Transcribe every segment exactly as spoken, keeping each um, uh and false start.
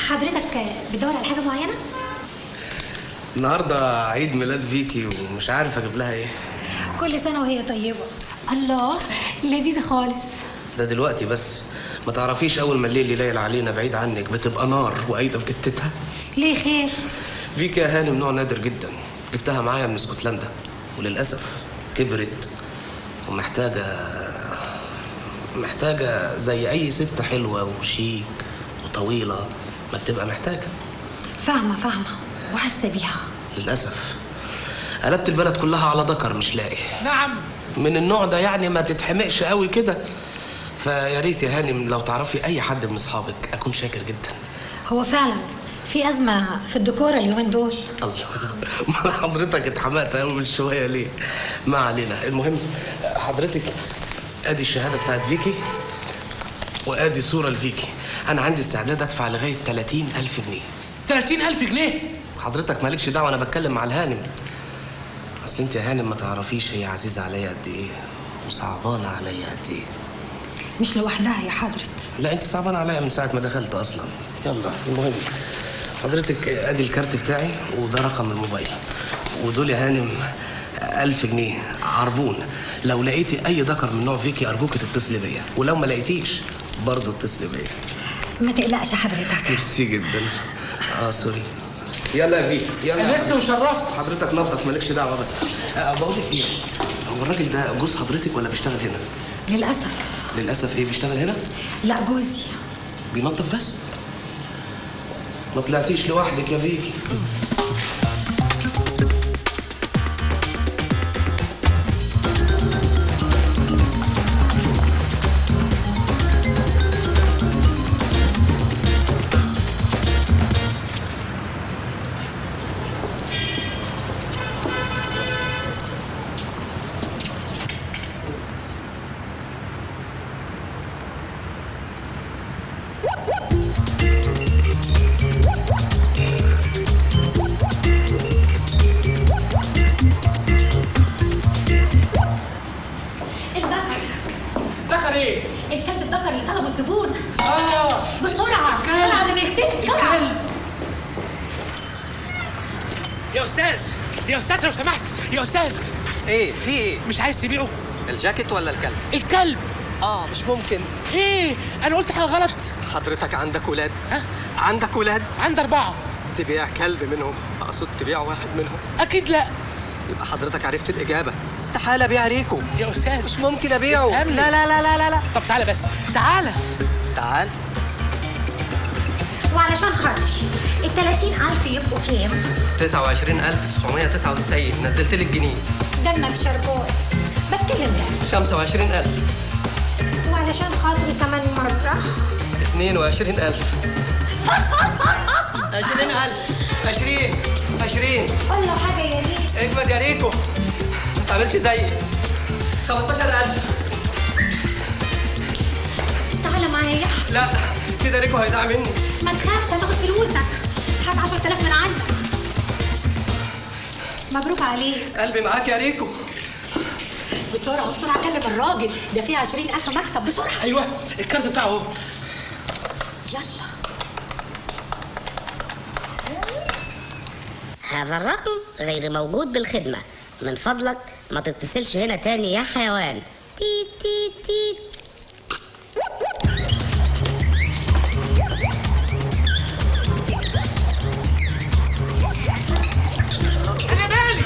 حضرتك بتدور على حاجه معينه؟ النهارده عيد ميلاد فيكي ومش عارف اجيب لها ايه. كل سنه وهي طيبه. الله، لذيذه خالص. ده دلوقتي بس، ما تعرفيش اول ما الليل يليل علينا بعيد عنك بتبقى نار وقايده في جتتها. ليه خير؟ فيكي يا هانم نوع نادر جدا، جبتها معايا من اسكتلندا وللاسف كبرت ومحتاجه محتاجه زي اي ست حلوه وشيك وطويله ما بتبقى محتاجه. فاهمه فاهمه وحاسه بيها. للاسف قلبت البلد كلها على ذكر مش لاقي. نعم. من النوع ده يعني ما تتحمقش قوي كده. فيا ريت يا هانم لو تعرفي اي حد من اصحابك اكون شاكر جدا. هو فعلا في ازمه في الديكور اليومين دول. الله، ما حضرتك اتحمقت قوي من شويه ليه؟ ما علينا. المهم حضرتك ادي الشهاده بتاعت فيكي وادي صوره لفيكي. انا عندي استعداد ادفع لغايه ثلاثين ألف جنيه. ثلاثين ألف جنيه؟ حضرتك مالكش دعوه، انا بتكلم مع الهانم. اصل انت يا هانم ما تعرفيش هي عزيزه عليا قد ايه وصعبانه عليا قد ايه. مش لوحدها يا حضرة. لا انت صعبانه عليا من ساعه ما دخلت اصلا. يلا المهم حضرتك ادي الكارت بتاعي وده رقم الموبايل ودول يا هانم ألف جنيه عربون. لو لقيتي اي ذكر من نوع فيكي ارجوك تتصلي بيا، ولو ما لقيتيش برضه اتصلي بيا. ما تقلقش حضرتك. ميرسي جدا. اه سوري. يلا يا فيكي يلا. انست وشرفت. حضرتك نظف مالكش دعوه بس. أه بقول لك ايه، هو الراجل ده جوز حضرتك ولا بيشتغل هنا؟ للاسف. للاسف ايه، بيشتغل هنا؟ لا جوزي. بينظف بس؟ ما طلعتيش لوحدك يا فيكي. لو سمحت يا استاذ. ايه في ايه؟ مش عايز تبيعه؟ الجاكيت ولا الكلب؟ الكلب. اه مش ممكن. ايه انا قلت حاجه غلط؟ حضرتك عندك ولاد؟ ها؟ عندك ولاد؟ عندي اربعه. تبيع كلب منهم؟ اقصد تبيع واحد منهم؟ اكيد لا. يبقى حضرتك عرفت الاجابه. استحاله ابيع ريكو يا استاذ. مش ممكن ابيعه. لا لا لا لا لا لا. طب تعالى بس، تعالى تعال. وعلشان خاطري ال ثلاثين ألف يبقوا كام؟ تسعة وعشرين ألف وتسعمية وتسعة وتسعين. نزلت لك جنيه. دمك شربات. بتكلم ده. خمسة وعشرين ألف. وعلشان خاطري كمان مرة اثنين وعشرين ألف. عشرين ألف. عشرين عشرين. قول له حاجة يا ريت. اجمد يا ريكو، ما تعملش زيي. خمستاشر ألف. تعالى معايا. لا كده ريكو هيضيع مني. ما تخافش هتاخد فلوسك. هات عشرة آلاف من عندك. مبروك عليك. قلبي معاك يا ريكو. بسرعة بسرعة كلم الراجل ده فيه عشرين ألف مكسب بسرعة. ايوه الكارت بتاعه اهو. يلا. هذا الرقم غير موجود بالخدمة، من فضلك ما تتصلش هنا تاني يا حيوان. تيت تيت تيت. انا مالي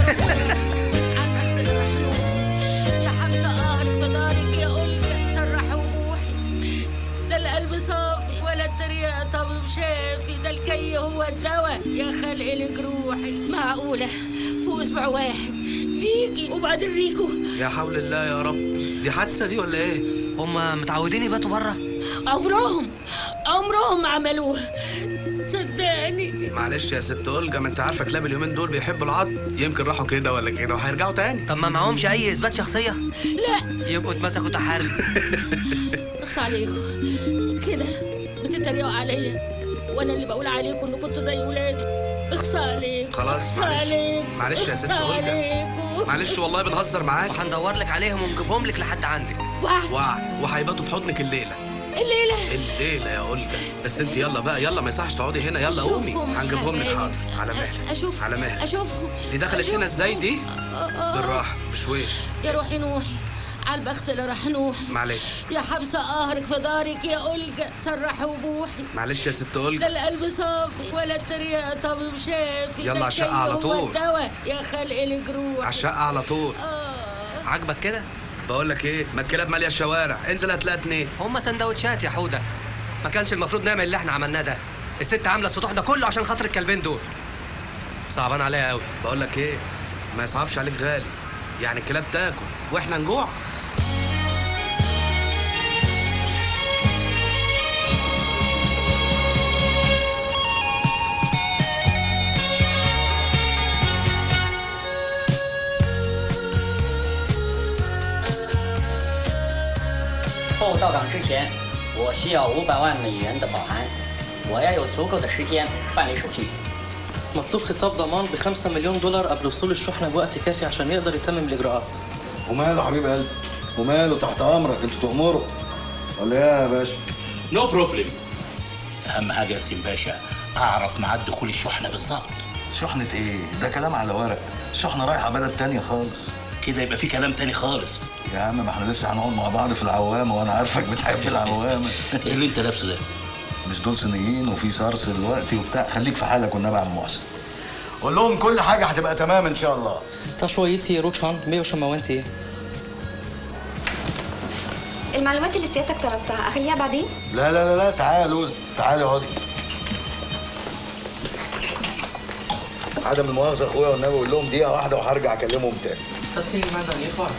يا حمزة قهرك في دارك يا قلبي سرح وبوحي. لا القلب صافي ولا التريقة طبيب شافي، ده الكي هو الدواء يا خلق لجروحي. معقولة فوق اسبوع واحد فيكي وبعدين ريكو؟ يا حول الله يا رب، دي حادثه دي ولا ايه؟ هما متعودين يباتوا بره؟ عمرهم عمرهم ما عملوها صدقني. معلش يا ست أولجا، ما انت عارفه كلاب اليومين دول بيحبوا العض، يمكن راحوا كده ولا كده وهيرجعوا تاني. طب ما معهمش اي اثبات شخصيه؟ لا يبقوا اتمسكوا تحري. اخصى عليكم كده بتتريقوا عليا وانا اللي بقول عليكم ان كنتوا زي ولادي. اخصى عليكم. خلاص معلش معلش يا ست أولجا، معلش والله بنهزر معاك. وهندور لك عليهم ونجيبهم لك لحد عندك. واحد وع وهيباتوا في حضنك الليله. الليله الليله يا اولجا. بس انت يلا بقى، يلا ما يصحش تقعدي هنا، يلا قومي هنجيبهم لك. حاضر، على مهلك. اشوف على مهلك. اشوفهم. دي دخلت هنا ازاي دي؟ بالراحه بشويش. يا روحي نوحي على البخت اللي راح نوحي. معلش يا حبسه قهرك في دارك يا أولجا، سرحي وبوحي. معلش يا ست أولجا. لا القلب صافي ولا التريقه طبيب شافي. يلا على الشقه على طول. الدواء يا خلق الجروح. على الشقه على طول. آه. عاجبك كده؟ بقول لك ايه، ما الكلاب ماليه الشوارع، انزل هتلاقي اتنين. هما سندوتشات يا حوده، ما كانش المفروض نعمل اللي احنا عملناه ده. الست عامله السطوح ده كله عشان خاطر الكلبين دول. صعبان عليا قوي. بقول لك ايه، ما يصعبش عليك غالي، يعني الكلاب تاكل واحنا نجوع. 后到岗之前，我需要五百万美元的保函，我要有足够的时间办理手续。 مطلوب خطاب ضمان ب خمسة مليون دولار قبل وصول الشحنه بوقت كافي عشان يقدر يتمم الاجراءات. وماله حبيب قلبي، وماله، تحت امرك، انتوا تؤمروا ولا ايه يا باشا؟ نو no بروبلم. اهم حاجه يا سيم باشا اعرف ميعاد دخول الشحنه بالظبط. شحنه ايه؟ ده كلام على ورق، الشحنه رايحه بلد تانية خالص. كده يبقى في كلام تاني خالص. يا عم ما احنا لسه هنقعد مع بعض في العوامه، وانا عارفك بتحب العوامه. ايه اللي انت لابسه ده؟ مش دول صينيين وفي صرص دلوقتي وبتاع، خليك في حالك والنبي يا عم محسن. قول لهم كل حاجه هتبقى تمام ان شاء الله. تشويتي روتشان ميو شماوانتي. المعلومات اللي سيادتك طلبتها اخليها بعدين؟ لا لا لا لا، تعالوا تعالوا اقعدي. عدم المؤاخذه اخويا والنبي، قول لهم دقيقه واحده وهرجع اكلمهم تاني. تاتسيني ماذا يفعل؟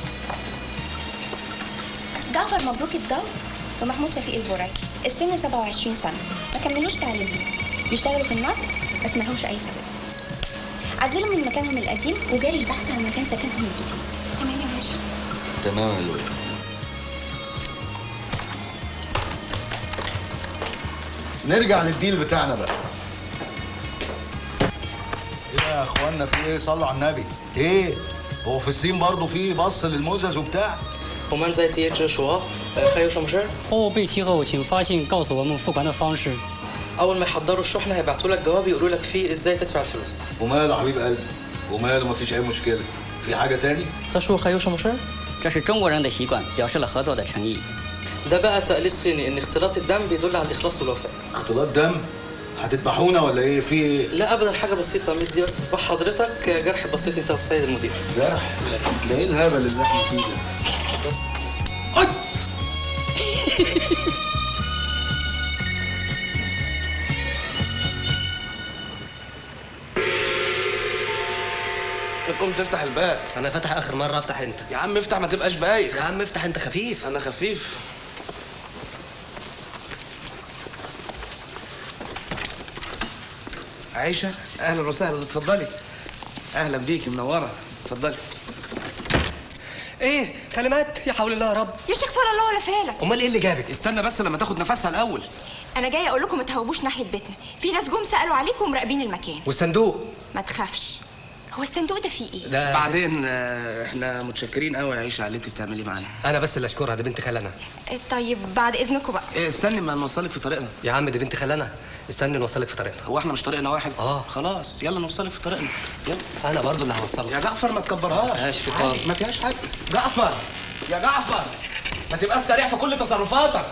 جعفر مبروك الدور ومحمود شفيق البرعي، السن سبعة وعشرين سنه، ما كملوش تعليمهم، بيشتغلوا في النصب بس ملهمش اي سبب. عزلوا من مكانهم القديم وجاري البحث عن مكان سكنهم الجديد. تمام يا باشا؟ تمام يا لؤي. نرجع للديل بتاعنا بقى. ايه يا اخوانا، في ايه؟ صلوا على النبي. ايه؟ هو في الصين برضه في بص للموزز وبتاع؟ 我们在接着说，呃，还有什么事儿？ 货物备齐后，请发信告诉我们付款的方式。 أول ما يحضروا الشحنة هيبعتوا لك جواب يقولوا لك فيه إزاي تدفع الفلوس. وماله حبيب قلبي؟ وماله، مفيش أي مشكلة. في حاجة تاني؟ 他说还有什么事儿？ 这是中国人的习惯，表示了合作的诚意。 ده بقى تقليد صيني إن اختلاط الدم بيدل على الإخلاص والوفاء. اختلاط دم؟ هتذبحونا ولا إيه؟ في إيه؟ لا أبدا، حاجة بسيطة. مدي بس صباح حضرتك جرح بسيط أنت والسيد المدير. جرح؟ ده إيه الهبل اللي إحنا فيه ده؟ أي! تقوم تفتح الباب. انا فاتح اخر مره، افتح انت. يا عم افتح، ما تبقاش بايخ. يا عم افتح انت، خفيف. انا خفيف. عيشه، اهلا وسهلا، اتفضلي. اهلا بيكي، منوره، اتفضلي. ايه خالمات؟ يا حول الله يا رب. يا شيخ فر الله ولا فالك. امال ايه اللي جابك؟ استنى بس لما تاخد نفسها الاول. انا جايه اقول لكم ما تهوبوش ناحيه بيتنا، في ناس جم سالوا عليكم ومراقبين المكان. والصندوق؟ ما تخافش. هو الصندوق ده فيه ايه؟ ده بعدين آه، احنا متشكرين قوي يا عيشه على اللي انت بتعملي معانا. انا بس اللي اشكرها، دي بنت خالنا. طيب بعد اذنكم بقى. إيه، استني ما نوصلك في طريقنا. يا عم دي بنت خالنا، استني نوصلك في طريقنا. هو احنا مش طريقنا واحد؟ اه خلاص يلا نوصلك في طريقنا. يلا. انا برضو اللي هوصلك. يا جعفر ما تكبرهاش. ماشي في عادي، صالح. ما فيهاش حاجه. جعفر يا جعفر، ما تبقاش سريع في كل تصرفاتك.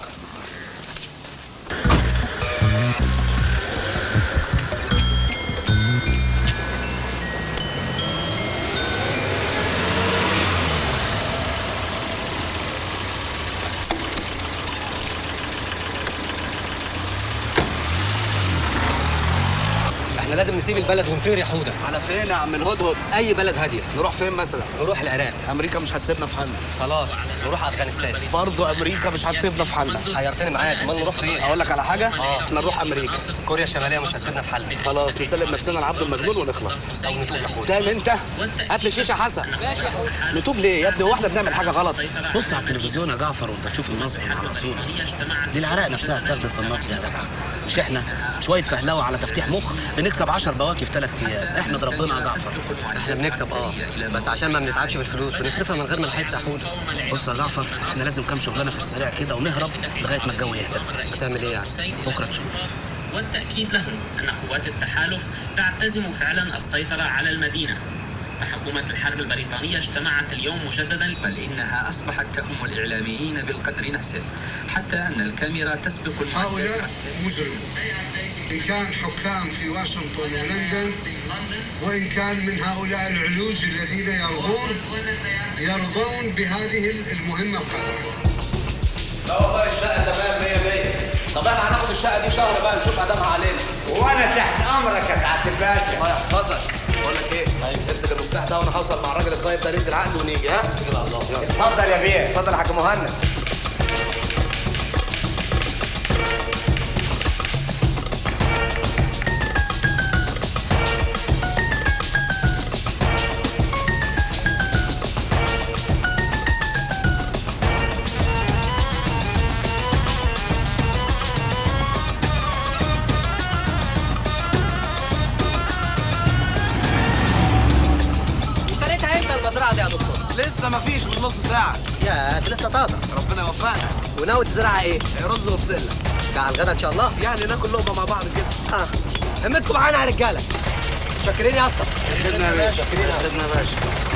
احنا لازم نسيب البلد ونطير يا حوده. على فين يا عم الهدهد؟ اي بلد هاديه. نروح فين مثلا؟ نروح العراق. امريكا مش هتسيبنا في حالنا. خلاص نروح افغانستان. برضه امريكا مش هتسيبنا في حالنا. حيرتني معاك، امال نروح فين؟ اقول لك على حاجه؟ اه احنا نروح امريكا. كوريا الشماليه مش هتسيبنا في حالنا. خلاص نسلم نفسنا لعبد المجنون ونخلص. او نتوب يا حوده. تاني انت هات لي شيشه حسن. ماشي يا حوده. نتوب ليه يا ابني؟ هو احنا بنعمل حاجه غلط؟ بص على التلفزيون يا جعفر وانت تشوف النصب مع الرسول. دي العراق نفسها اتاخدت بالنصب يا جدع. مش احنا شويه فهلوه على تفتيح مخ بنكسب هنكسب عشر بواكي في ثلاث ايام، احمد ربنا يا جعفر. احنا بنكسب اه بس عشان ما بنتعبش في الفلوس بنصرفها من غير ما نحس يا حوده. بص يا جعفر، احنا لازم كام شغلانه في السريع كده ونهرب لغايه ما الجو يهدى. هتعمل ايه يعني؟ بكره تشوف. والتأكيد لهم أن قوات التحالف تعتزم فعلا السيطرة على المدينة. تحكمات الحرب البريطانية اجتمعت اليوم مجددا، بل إنها أصبحت تأم الإعلاميين بالقدر نفسه، حتى أن الكاميرا تسبق المحدث. هؤلاء مجرم، إن كان حكام في واشنطن ولندن، وإن كان من هؤلاء العلوج الذين يرضون يرضون بهذه المهمة القذرة. لا والله الشقة تمام مية مية. طب احنا هناخد الشقة دي شهر بقى نشوف أدامها علينا. وأنا تحت أمرك يا سعادة الباشا. الله يحفظك. بقول لك إيه؟ امسك المفتاح ده وأنا هوصل مع الراجل الطيب ده ننزل العقد ونيجي ها؟ اتكل على الله. اتفضل يا بيه. اتفضل يا حاج مهند. لسه مفيش من نص ساعة. يا دي لسه طازة. ربنا يوفقنا. وناوي تزرعها ايه؟ رز وبسلة. ده على الغدا ان شاء الله؟ يعني ناكل لقمة مع بعض كده. اه همتكم معانا يا رجالة. شاكرين يا اسطى. شاكرين يا باشا. شاكرين يا باشا.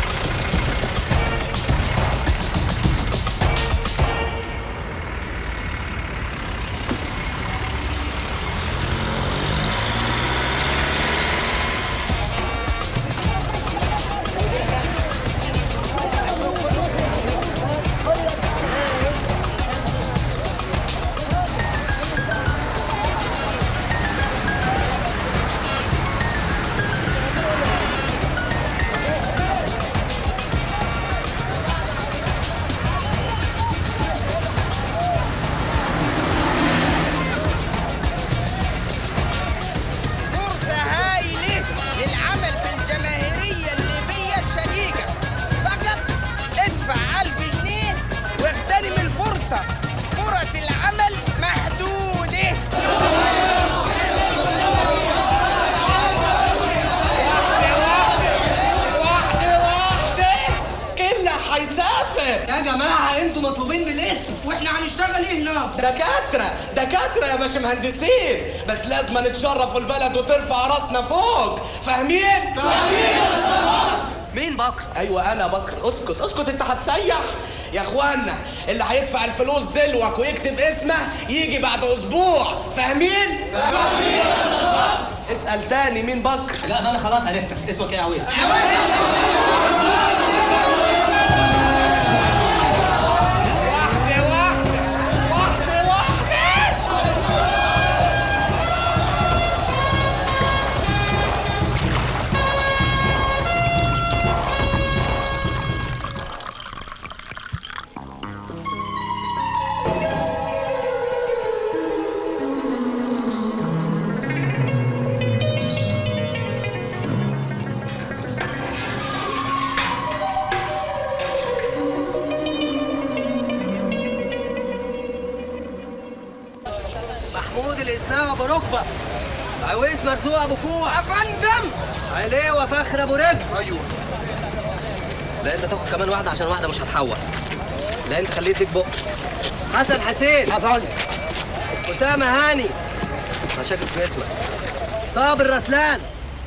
يا جماعة انتوا مطلوبين بالاسم واحنا هنشتغل ايه هنا؟ دكاترة دكاترة يا باش مهندسين، بس لازم نتشرفوا البلد وترفع راسنا فوق، فاهمين؟ فاهمين. مين بكر؟ ايوه انا بكر. اسكت اسكت انت هتسيح يا اخوانا. اللي هيدفع الفلوس دلوك ويكتب اسمه يجي بعد اسبوع، فاهمين؟ فاهمين. اسأل تاني مين بكر؟ لا انا خلاص عرفتك. اسمك ايه يا عويس؟ محمود الاسناوي ابو ركبه. عويس مرزوق ابو كوع. يا فندم. عليه فخر ابو رجل. ايوه. لا انت تاخد كمان واحده عشان واحده مش هتحول. لا انت خليه يديك بق. حسن حسين. يا فندم. اسامه هاني. انا شاكك في اسمك. صابر رسلان.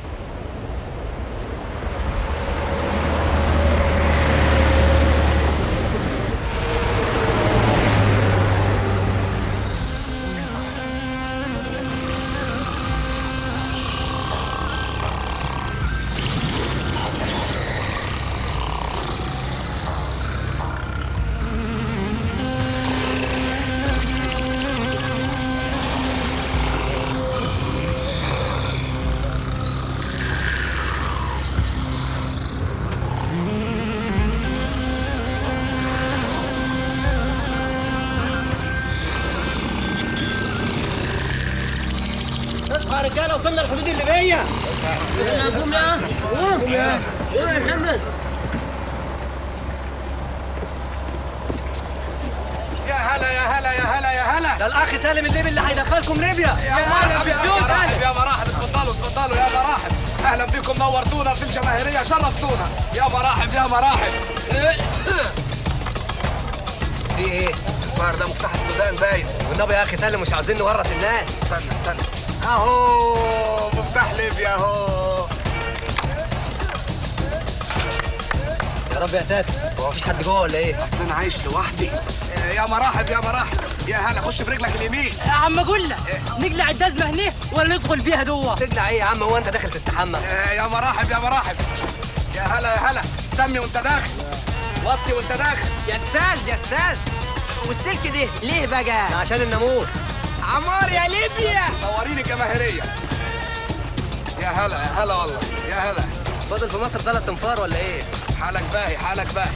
يا رجاله وصلنا للحدود الليبيه. قوم يا قوم يا قوم يا محمد. يا هلا يا هلا يا هلا يا هلا. ده الاخ سالم الليبي اللي هيدخلكم ليبيا. يا مرحبا يا مرحبا يا مرحبا. اتفضلوا اتفضلوا يلا اهلا بكم، نورتونا في الجماهيريه، شرفتونا. يا مراحب يا مراحب. في ايه؟ الظاهر ده مفتاح السودان باين. والنبي يا اخي سلم، مش عاوزين نورط الناس. استنى استنى اهو مفتاح ليبيا اهو. يا رب يا ساتر، هو مفيش حد جوه ولا ايه؟ اصل انا عايش لوحدي. يا مراحب يا مراحب. يا هلا، خش برجلك اليمين. يا عم اقول لك نقلع الدزمه هنا ولا ندخل بيها جوه؟ تقلع ايه يا عم؟ هو انت داخل تستحمى؟ يا مراحب يا مراحب. يا هلا يا هلا، سمي وانت داخل، وطي وانت داخل. يا استاذ يا استاذ، والسلك ده ليه بقى؟ عشان الناموس. عمار يا ليبيا، نوريني الجماهيريه. يا هلا يا هلا والله، يا هلا. فاضل في مصر ثلاث انفار ولا ايه؟ حالك باهي حالك باهي.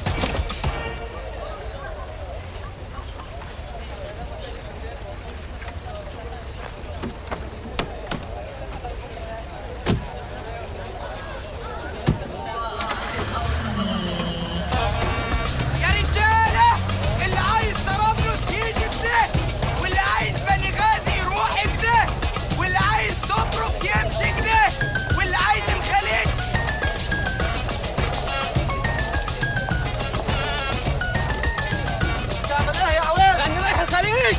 يا رجاله، اللي عايز طرابلس يجي بده، واللي عايز بنغازي يروح بده، واللي عايز طبرق يمشي كده، واللي عايز الخليج. تعمل ايه يا عواد؟ انا رايح الخليج.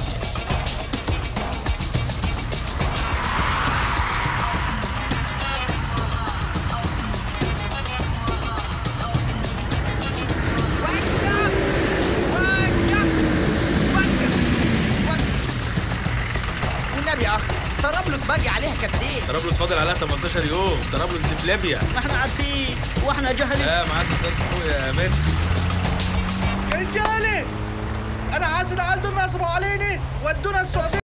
والنبي يا اخي، طرابلس باقي عليها قد ايه؟ طرابلس فاضل عليها تمنتاشر يوم، طرابلس دي في ليبيا. ما احنا عارفين واحنا جهلين. لا معاك استاذ فوق يا مان. يا رجالي، انا عايز العيال دول نصبوا عليني ودونا السعوديه.